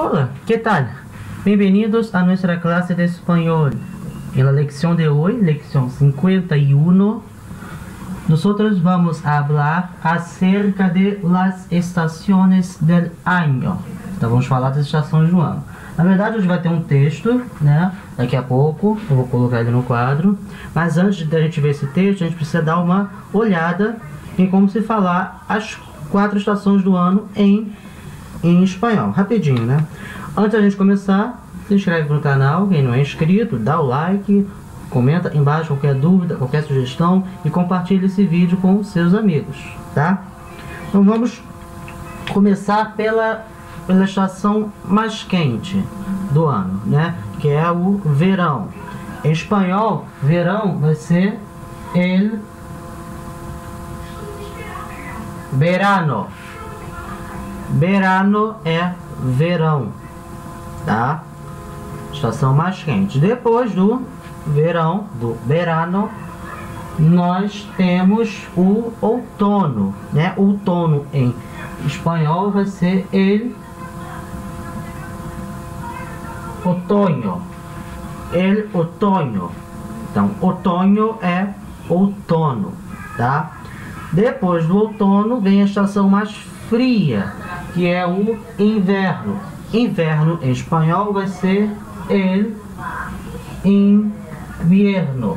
Hola, ¿qué tal? Bienvenidos a nuestra clase de español. En la lección de hoy, lección 51, nosotros vamos a hablar acerca de las estações del año. Então vamos falar das estações do ano. Na verdade, hoje vai ter um texto, né? Daqui a pouco eu vou colocar ele no quadro. Mas antes da gente ver esse texto, a gente precisa dar uma olhada em como se falar as 4 estações do ano em espanhol. Rapidinho, né? Antes da gente começar, se inscreve no canal, quem não é inscrito, dá o like, comenta embaixo qualquer dúvida, qualquer sugestão e compartilha esse vídeo com seus amigos, tá? Então vamos começar pela estação mais quente do ano, né? Que é o verão. Em espanhol, verão vai ser el verano. Verano é verão, tá? Estação mais quente. Depois do verão, do verano, nós temos o outono, né? Outono em espanhol vai ser el otoño. El otoño. Então, otoño é outono, tá? Depois do outono vem a estação mais fria, que é o inverno. Inverno em espanhol vai ser el invierno.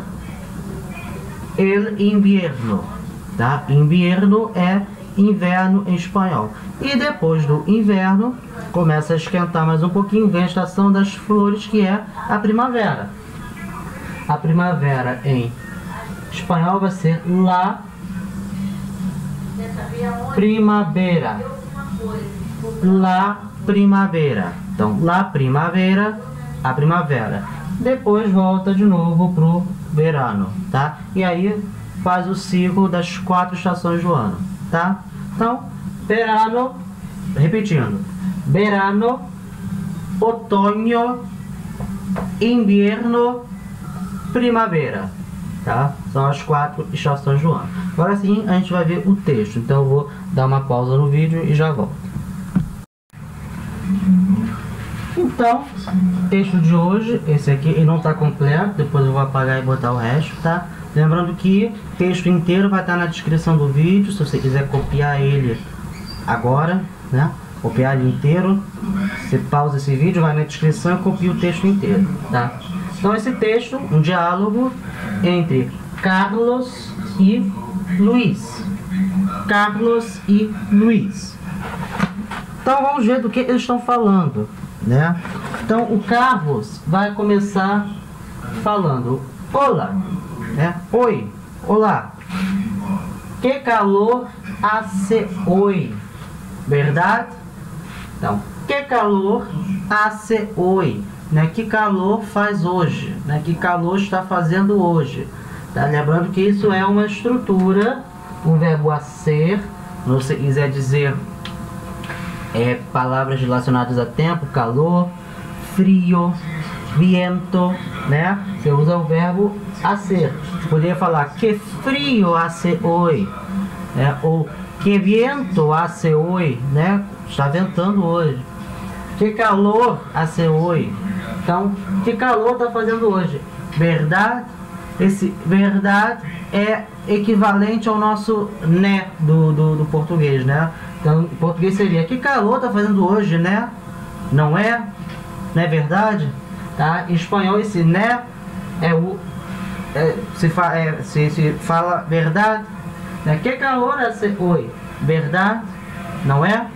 El invierno, tá? Invierno é inverno em espanhol. E depois do inverno começa a esquentar mais um pouquinho, vem a estação das flores, que é a primavera. A primavera em espanhol vai ser la primavera. La primavera. Então, la primavera, a primavera. Depois volta de novo pro verano, tá? E aí faz o ciclo das 4 estações do ano, tá? Então, verano, repetindo, verano, otoño, invierno, primavera, tá? São as 4 estações do ano. Agora sim, a gente vai ver o texto. Então eu vou dar uma pausa no vídeo e já volto. Então, o texto de hoje, esse aqui, ele não está completo. Depois eu vou apagar e botar o resto, tá? Lembrando que o texto inteiro vai estar na descrição do vídeo. Se você quiser copiar ele agora, né? Copiar ele inteiro, você pausa esse vídeo, vai na descrição e copia o texto inteiro, tá? Então esse texto, um diálogo entre Carlos e Luís. Carlos e Luís. Então vamos ver do que eles estão falando, né? Então o Carlos vai começar falando: olá, né? Oi, olá. Que calor hace hoy, verdade? Então, que calor hace hoy, né? Que calor faz hoje, né? Que calor está fazendo hoje, tá? Lembrando que isso é uma estrutura, um verbo hacer. Se você quiser dizer palavras relacionadas a tempo, calor, frio, viento, né? Você usa o verbo hacer. Você poderia falar que frio hace hoy, né? Ou que viento hace hoy, né? Está ventando hoje. Que calor hace hoy. Então, que calor está fazendo hoje? Verdade? Esse verdade é equivalente ao nosso né do português, né? Então, em português seria: que calor está fazendo hoje, né? Não é? Não é verdade? Tá? Em espanhol, esse né é o... se fala verdade, né? Que calor hace hoy? Verdade? Não é?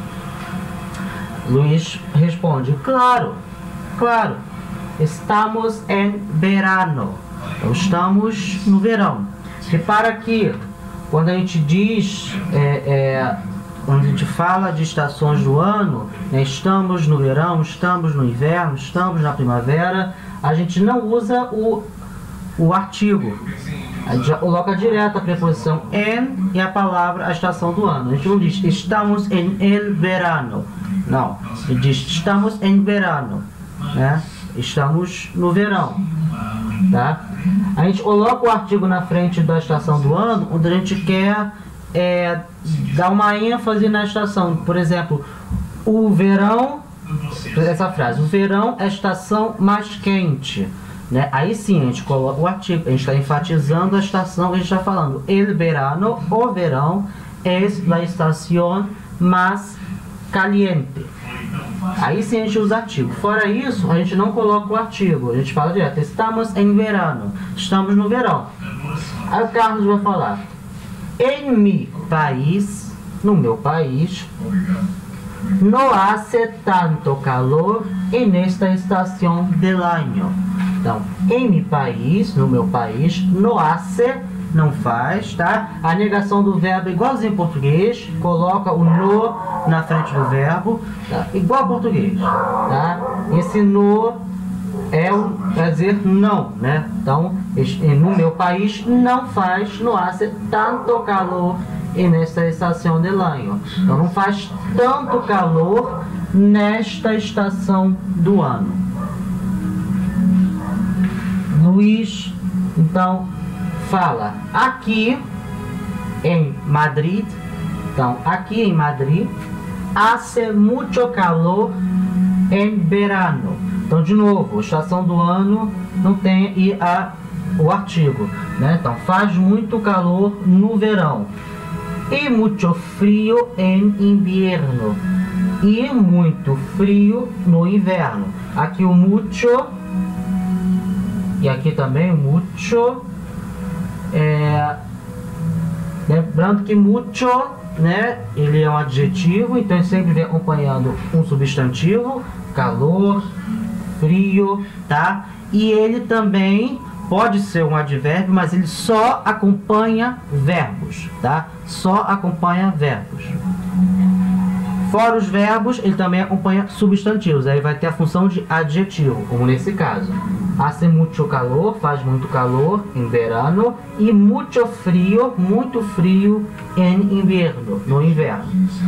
Luís responde: claro, claro. Estamos en verano. Então, estamos no verão. Repara que quando a gente diz, quando a gente fala de estações do ano, né, estamos no verão, estamos no inverno, estamos na primavera, a gente não usa o artigo. A gente já coloca direto a preposição en e a palavra, a estação do ano. A gente não diz estamos en el verano. Não, a gente diz estamos en verano, né? Estamos no verão, tá? A gente coloca o artigo na frente da estação do ano quando a gente quer dar uma ênfase na estação. Por exemplo, o verão essa frase. O verão é a estação mais quente. Né? Aí sim, a gente coloca o artigo, a gente está enfatizando a estação que a gente está falando. El verano, o verão, es la estación más caliente. Aí sim a gente usa artigo. Fora isso, a gente não coloca o artigo. A gente fala direto, estamos em verano. Estamos no verão. Aí o Carlos vai falar, em mi país, no meu país, no hace tanto calor en esta estación del año. Então, em mi país, no meu país, no hace, não faz, tá? A negação do verbo é igualzinho em português, coloca o no na frente do verbo, tá? Igual a português, tá? Esse no é o quer dizer não, né? Então, no meu país não faz, no hace tanto calor nesta estação del año. Então, não faz tanto calor nesta estação do ano. Luiz, então, fala aqui em Madrid. Então, aqui em Madrid, hace mucho calor en verano. Então, de novo, estação do ano não tem o artigo, né? Então, faz muito calor no verão. E mucho frío en invierno. E muito frio no inverno. Aqui o mucho e aqui também o mucho. Lembrando que mucho, né, ele é um adjetivo, então ele sempre vem acompanhando um substantivo, calor, frio, tá? E ele também pode ser um advérbio, mas ele só acompanha verbos, tá? Só acompanha verbos. Fora os verbos, ele também acompanha substantivos. Aí vai ter a função de adjetivo, como nesse caso. Hace mucho calor, faz muito calor em verano. E muito frio em inverno, no inverno.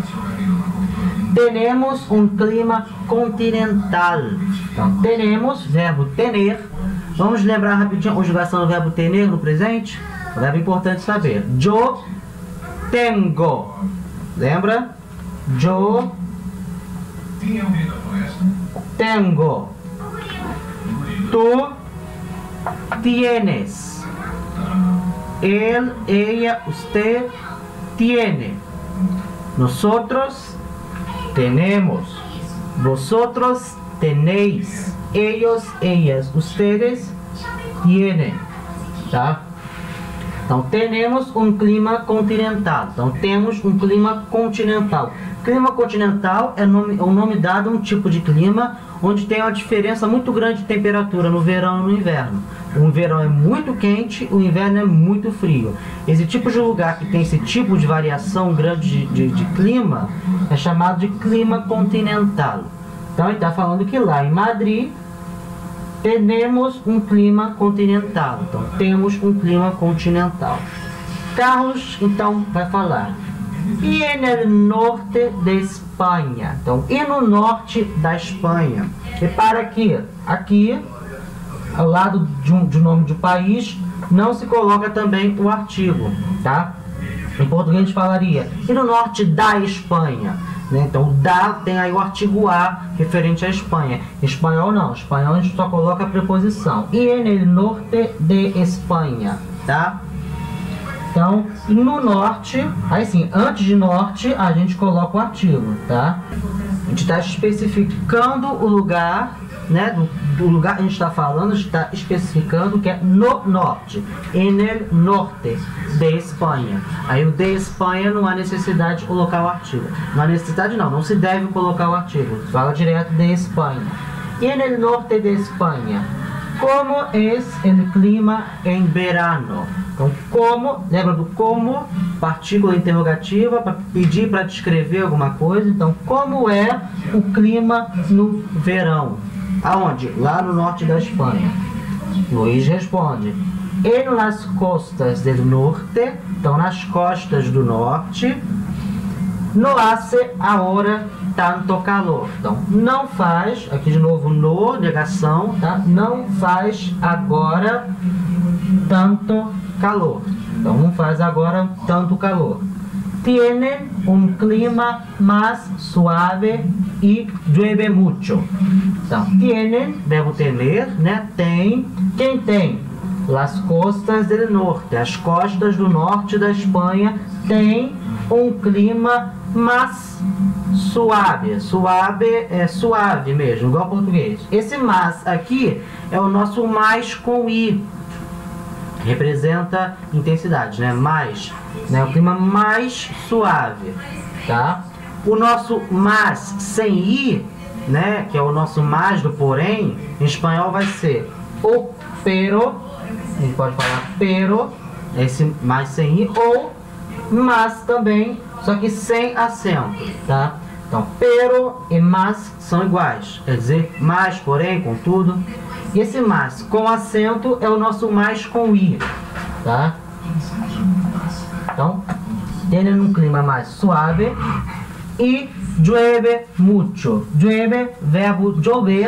Tenemos um clima continental. Então, tenemos, verbo tener. Vamos lembrar rapidinho a conjugação do verbo tener no presente? Um verbo importante saber. Yo tengo. Lembra? Yo tengo. Tú tienes. Él, ella, usted tiene. Nosotros tenemos. Vosotros tenéis. Ellos, ellas, ustedes tienen. Tá? Então, temos um clima continental. Então, temos um clima continental. Clima continental é o nome dado a um tipo de clima onde tem uma diferença muito grande de temperatura no verão e no inverno. O verão é muito quente, o inverno é muito frio. Esse tipo de lugar que tem esse tipo de variação grande de clima é chamado de clima continental. Então, ele está falando que lá em Madrid temos um clima continental. Então, temos um clima continental. Carlos, então, vai falar. E no norte de Espanha. Então, e no norte da Espanha. Repara que aqui, ao lado de nome de país, não se coloca também o artigo, tá? Em português a gente falaria, e no norte da Espanha. Né? Então, da tem aí o artigo a referente à Espanha. Em espanhol não, em espanhol a gente só coloca a preposição. E no norte de Espanha, tá? Então, no norte, aí sim, antes de norte, a gente coloca o artigo, tá? A gente está especificando o lugar, né? Do lugar que a gente está falando, a gente está especificando que é no norte. En el norte de Espanha. Aí o de Espanha não há necessidade de colocar o artigo. Não há necessidade não se deve colocar o artigo. Fala direto de Espanha. E en el norte de Espanha. Como es el clima en verano? Então, como, lembra do como, partícula interrogativa, para pedir para descrever alguma coisa. Então, como é o clima no verão? Aonde? Lá no norte da Espanha. Luiz responde. En las costas del norte, então nas costas do norte, no hace ahora tanto calor. Então, não faz, aqui de novo no, negação, tá? Não faz agora tanto calor. Então, não faz agora tanto calor. Tienen un clima más suave e llueve mucho. Então, tienen, verbo tener, né? Tem. Quem tem? Las costas del norte. As costas do norte da Espanha tem um clima mais suave. Suave é suave mesmo, igual português. Esse mais aqui é o nosso mais com i. Representa intensidade, né? Mais, né? O clima mais suave, tá? O nosso mais sem i, né? Que é o nosso mais do porém, em espanhol vai ser o pero, a gente pode falar pero, esse mais sem i, ou mas também, só que sem acento, tá? Então, pero e mas são iguais, quer dizer, mais, porém, contudo. E esse mais com acento é o nosso mais com i, tá? Então, tienen um clima mais suave e llueve mucho. Llueve, verbo llover,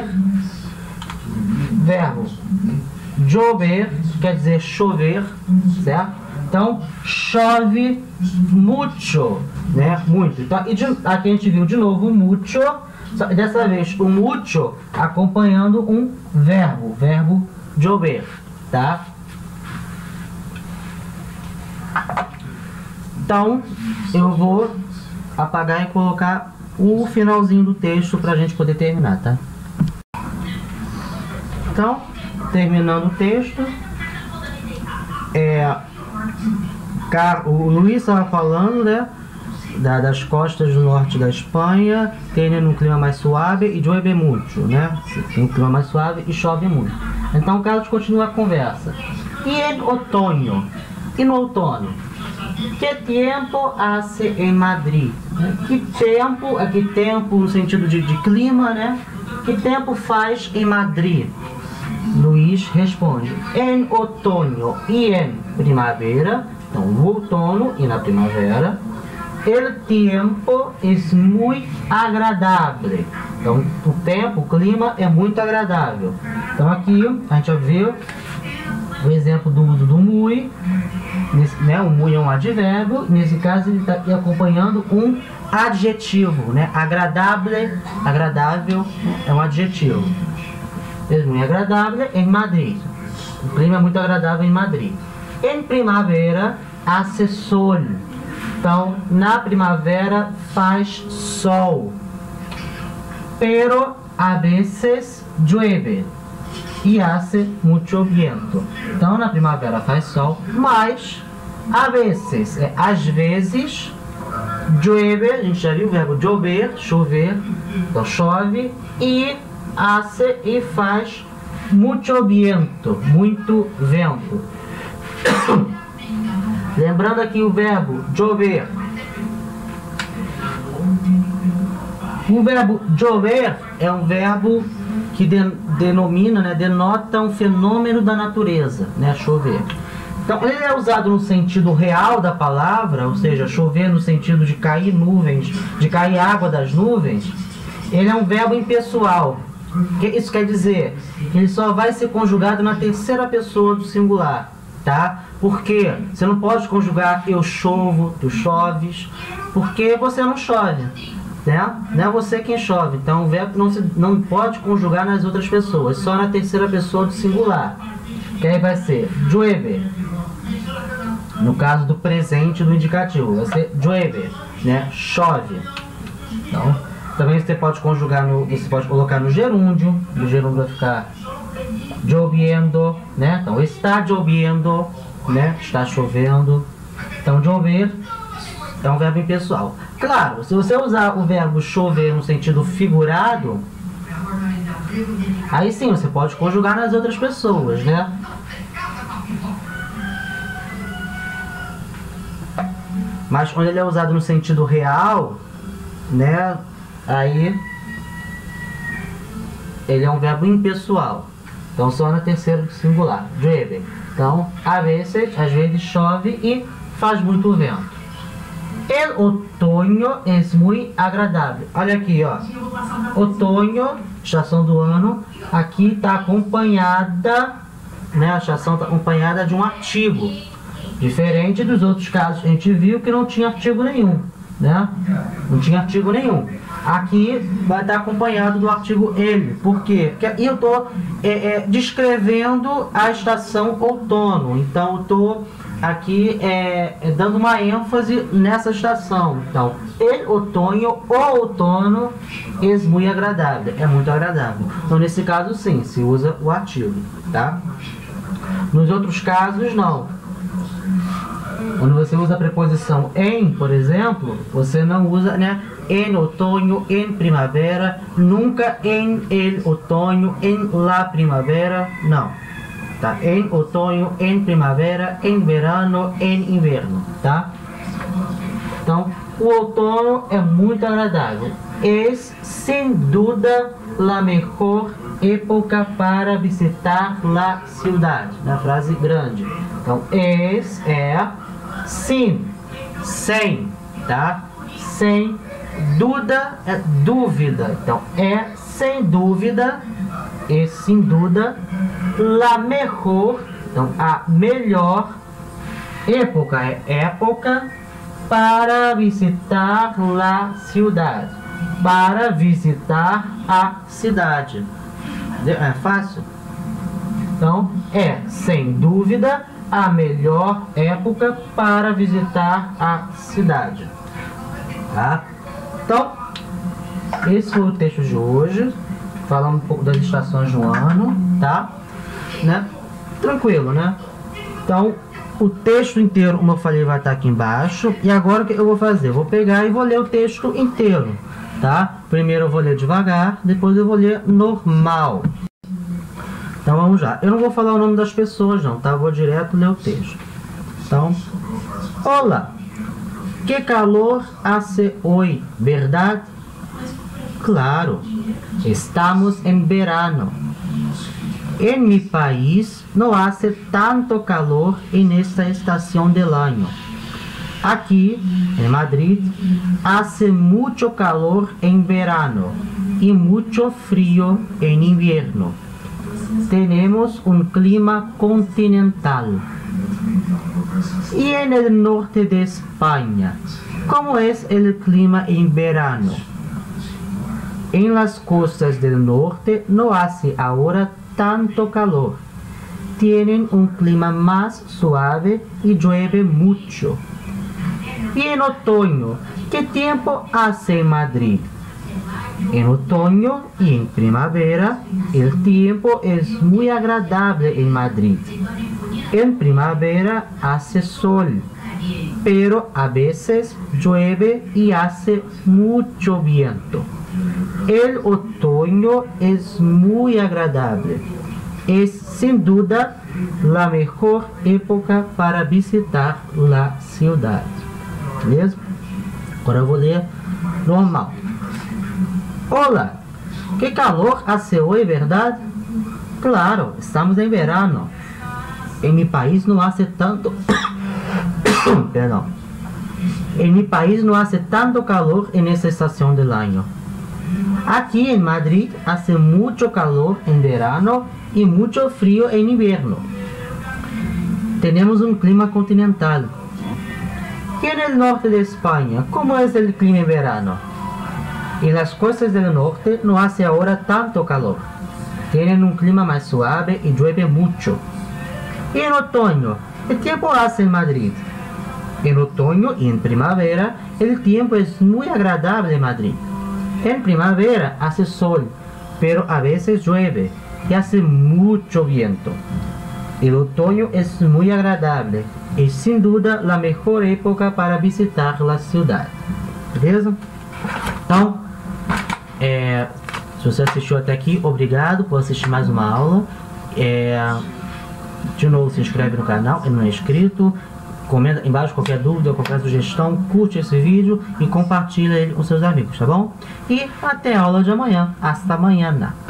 quer dizer chover, certo? Então, chove mucho, né? Muito. Então, e aqui a gente viu de novo mucho, dessa vez o mucho acompanhando um verbo llover, tá? Então, eu vou apagar e colocar o finalzinho do texto para a gente poder terminar, tá? Então, terminando o texto, o Luiz estava falando, né, das costas do norte da Espanha, tem um clima mais suave e llueve mucho, né? Tem um clima mais suave e chove muito. Então, o Carlos continua a conversa. E em outono? E no outono? Que tempo hace em Madrid? Que tempo, aqui tempo no sentido de clima, né? Que tempo faz em Madrid? Luiz responde, em outono e em primavera, então no outono e na primavera, el tiempo es muy agradable. Então o tempo, o clima é muito agradável. Então aqui a gente vai ver o exemplo do uso do muy, né? O muy é um advérbio, nesse caso ele está acompanhando um adjetivo, né? Agradável é um adjetivo. É muito agradável em Madrid. O clima é muito agradável em Madrid. Em primavera, hace sol. Então, na primavera faz sol. Pero a veces llueve e hace mucho viento. Então, na primavera faz sol, mas a veces, às vezes, llueve, a gente já viu o verbo llover, chover, então chove, e hace e faz mucho viento, muito vento. Lembrando aqui o verbo llover. O verbo llover é um verbo que denomina, né, denota um fenômeno da natureza, né, chover. Então, ele é usado no sentido real da palavra, ou seja, chover no sentido de cair nuvens, de cair água das nuvens. Ele é um verbo impessoal. Isso quer dizer que ele só vai ser conjugado na terceira pessoa do singular, tá? Porque você não pode conjugar eu chovo, tu choves, porque você não chove, né? Não é você quem chove. Então o verbo não pode conjugar nas outras pessoas, só na terceira pessoa do singular. Que aí vai ser llueve. No caso do presente do indicativo, vai ser llueve, né? Chove. Então, também você pode conjugar você pode colocar no gerúndio. O gerúndio vai ficar lloviendo, né? Então, está lloviendo, né? Está chovendo. Então, llover é um verbo impessoal. Claro, se você usar o verbo chover no sentido figurado, aí sim, você pode conjugar nas outras pessoas, né? Mas quando ele é usado no sentido real, né? Aí ele é um verbo impessoal. Então só na terceira do singular, llueve. Então, às vezes chove e faz muito vento. El otoño es muy agradable. Olha aqui, ó. Otoño, estação do ano, aqui está acompanhada, né? A estação está acompanhada de um artigo. Diferente dos outros casos que a gente viu que não tinha artigo nenhum, né? Não tinha artigo nenhum. Aqui vai estar acompanhado do artigo ele. Por quê? Porque eu estou descrevendo a estação outono. Então, eu estou aqui dando uma ênfase nessa estação. Então, o outono é muito agradável. É muito agradável. Então, nesse caso, sim, se usa o artigo, tá? Nos outros casos, não. Quando você usa a preposição em, por exemplo, você não usa, né? Em outono, em primavera, nunca em el outono, em la primavera, não. Tá? Em outono, em primavera, em verano, em inverno, tá? Então, o outono é muito agradável. É, sem dúvida, a melhor época para visitar a cidade. Na frase grande. Então, é sim, sem, tá? Sem dúvida, é dúvida. Então, é sem dúvida, la mejor, então a melhor época é época para visitar a cidade. Para visitar a cidade. É fácil? Então, sem dúvida a melhor época para visitar a cidade. Tá? Então, esse foi o texto de hoje, falando um pouco das estações do ano, tá? Né? Tranquilo, né? Então, o texto inteiro, como eu falei, vai estar aqui embaixo. E agora o que eu vou fazer? Eu vou pegar e vou ler o texto inteiro, tá? Primeiro eu vou ler devagar, depois eu vou ler normal. Então vamos lá. Eu não vou falar o nome das pessoas não, tá? Eu vou direto ler o texto. Então, olá, que calor hace hoy, verdade? Claro, estamos em verano. En mi país no hace tanto calor en esta estación del año. Aquí, en Madrid, hace mucho calor en verano y mucho frío en invierno. Tenemos un clima continental. Y en el norte de España, ¿cómo es el clima en verano? En las costas del norte no hace ahora tanto calor. Tienen un clima más suave y llueve mucho. Y en otoño, ¿qué tiempo hace en Madrid? En otoño y en primavera, el tiempo es muy agradable en Madrid. En primavera hace sol, pero a veces llueve y hace mucho viento. El otoño es muy agradable. Es sin duda la mejor época para visitar la ciudad. Beleza? Agora eu vou ler normal. Olá, que calor hace hoy, verdade? Claro, estamos em verano. En mi país no hace tanto... Perdão. En mi país no hace tanto calor en esta estación del año. Aquí en Madrid hace mucho calor en verano y mucho frío en invierno. Tenemos un clima continental. Y en el norte de España, ¿cómo es el clima en verano? En las costas del norte no hace ahora tanto calor. Tienen un clima más suave y llueve mucho. Y en otoño, ¿qué tiempo hace en Madrid? En otoño y en primavera, el tiempo es muy agradable en Madrid. En primavera hace sol, pero a veces llueve y hace mucho viento. El otoño es muy agradable e sin duda la mejor época para visitar la ciudad. Beleza? Então, se você assistiu até aqui, obrigado por assistir mais uma aula. De novo, se inscreve no canal, se não é inscrito. Comenta embaixo qualquer dúvida, qualquer sugestão, curte esse vídeo e compartilha ele com seus amigos, tá bom? E até a aula de amanhã. Hasta mañana.